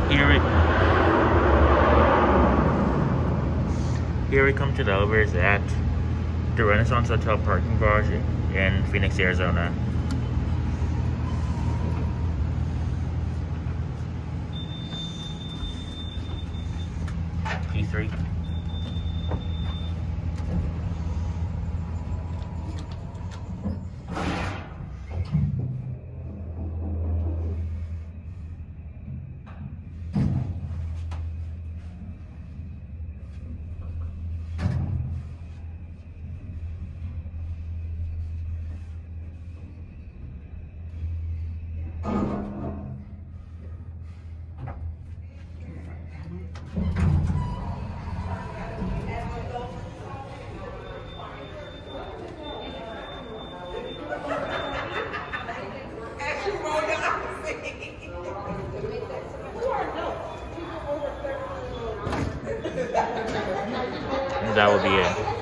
Here we come to the elevators at the Renaissance Hotel parking garage in Phoenix, Arizona. P3. That will be it.